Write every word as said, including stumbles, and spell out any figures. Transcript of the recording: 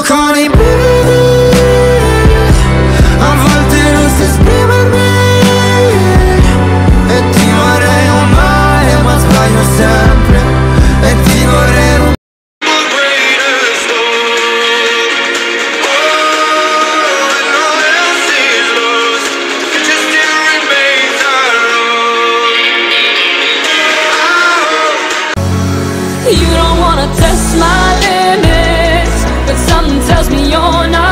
con i brividi, a volte non so esprimermi, e ti vorrei amare ma sbaglio sempre, e ti vorrei rubare. You don't wanna test my limits, but something tells me you're not